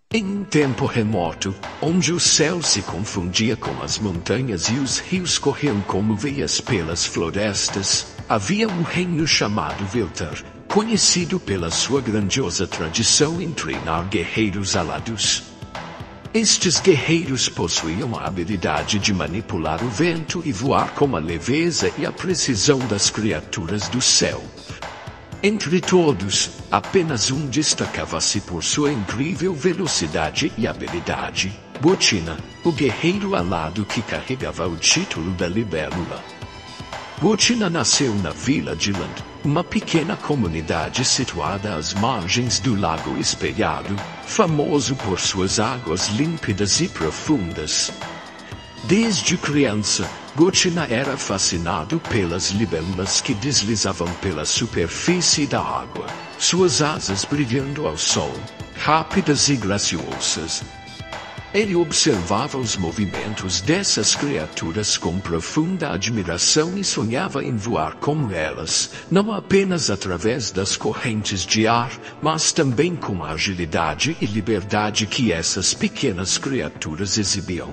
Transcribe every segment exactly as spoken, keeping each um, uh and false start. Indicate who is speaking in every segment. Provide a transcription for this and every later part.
Speaker 1: Em um tempo remoto, onde o céu se confundia com as montanhas e os rios corriam como veias pelas florestas, havia um reino chamado Viltar, conhecido pela sua grandiosa tradição em treinar guerreiros alados. Estes guerreiros possuíam a habilidade de manipular o vento e voar com a leveza e a precisão das criaturas do céu. Entre todos, apenas um destacava-se por sua incrível velocidade e habilidade: Botina, o guerreiro alado que carregava o título da Libélula. Botina nasceu na Vila de Land, uma pequena comunidade situada às margens do Lago Espelhado, famoso por suas águas límpidas e profundas. Desde criança, Botina era fascinado pelas libélulas que deslizavam pela superfície da água, suas asas brilhando ao sol, rápidas e graciosas. Ele observava os movimentos dessas criaturas com profunda admiração e sonhava em voar como elas, não apenas através das correntes de ar, mas também com a agilidade e liberdade que essas pequenas criaturas exibiam.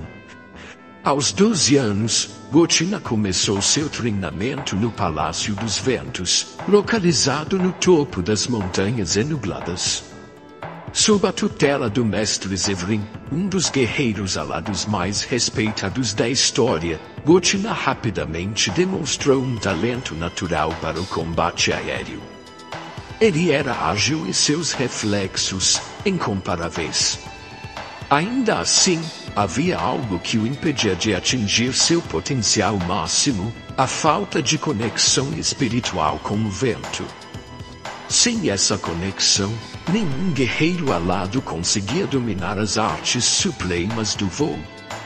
Speaker 1: Aos doze anos, Botina começou seu treinamento no Palácio dos Ventos, localizado no topo das Montanhas Enubladas. Sob a tutela do mestre Zevrin, um dos guerreiros alados mais respeitados da história, Botina rapidamente demonstrou um talento natural para o combate aéreo. Ele era ágil e seus reflexos, incomparáveis. Ainda assim, havia algo que o impedia de atingir seu potencial máximo: a falta de conexão espiritual com o vento. Sem essa conexão, nenhum guerreiro alado conseguia dominar as artes supremas do voo.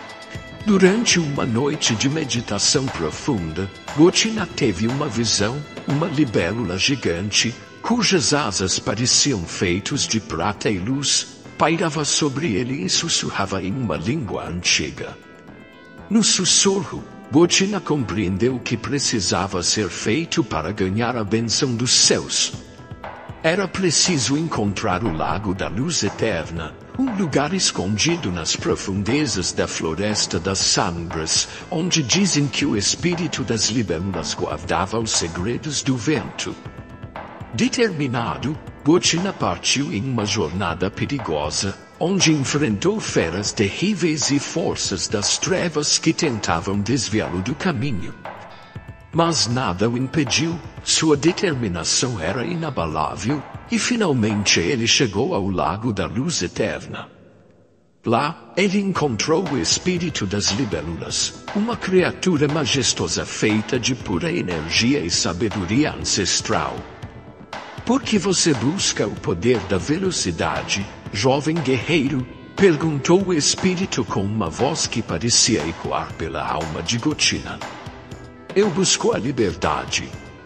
Speaker 1: Durante uma noite de meditação profunda, Botina teve uma visão: uma libélula gigante, cujas asas pareciam feitos de prata e luz, pairava sobre ele e sussurrava em uma língua antiga. No sussurro, Botina compreendeu o que precisava ser feito para ganhar a bênção dos céus. Era preciso encontrar o Lago da Luz Eterna, um lugar escondido nas profundezas da Floresta das Sombras, onde dizem que o espírito das libélulas guardava os segredos do vento. Determinado, Botina partiu em uma jornada perigosa, onde enfrentou feras terríveis e forças das trevas que tentavam desviá-lo do caminho. Mas nada o impediu, sua determinação era inabalável, e finalmente ele chegou ao Lago da Luz Eterna. Lá, ele encontrou o espírito das libélulas, uma criatura majestosa feita de pura energia e sabedoria ancestral. Por que você busca o poder da velocidade, jovem guerreiro? Perguntou o espírito com uma voz que parecia ecoar pela alma de Botina. Eu busco a liberdade.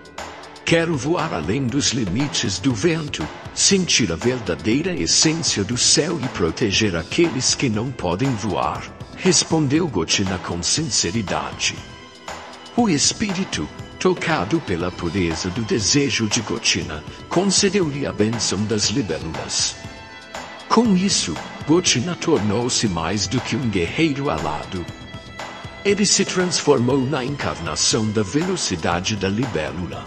Speaker 1: Quero voar além dos limites do vento, sentir a verdadeira essência do céu e proteger aqueles que não podem voar, respondeu Botina com sinceridade. O espírito, tocado pela pureza do desejo de Botina, concedeu-lhe a bênção das libélulas. Com isso, Botina tornou-se mais do que um guerreiro alado. Ele se transformou na encarnação da velocidade da libélula.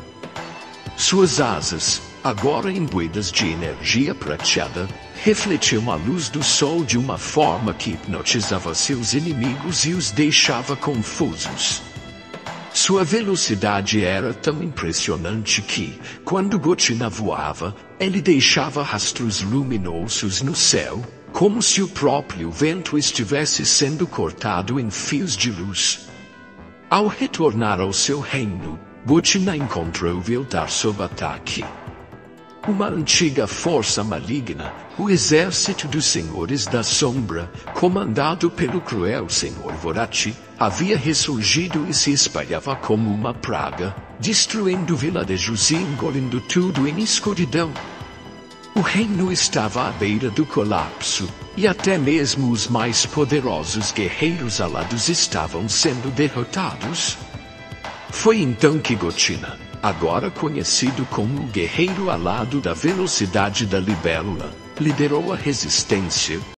Speaker 1: Suas asas, agora imbuídas de energia prateada, refletiam a luz do sol de uma forma que hipnotizava seus inimigos e os deixava confusos. Sua velocidade era tão impressionante que, quando Botina voava, ele deixava rastros luminosos no céu, como se o próprio vento estivesse sendo cortado em fios de luz. Ao retornar ao seu reino, Botina encontrou Viltar sob ataque. Uma antiga força maligna, o exército dos Senhores da Sombra, comandado pelo cruel Senhor Vorati, havia ressurgido e se espalhava como uma praga, destruindo vilarejos e engolindo tudo em escuridão. O reino estava à beira do colapso, e até mesmo os mais poderosos guerreiros alados estavam sendo derrotados. Foi então que Botina, agora conhecido como o guerreiro alado da velocidade da libélula, liderou a resistência,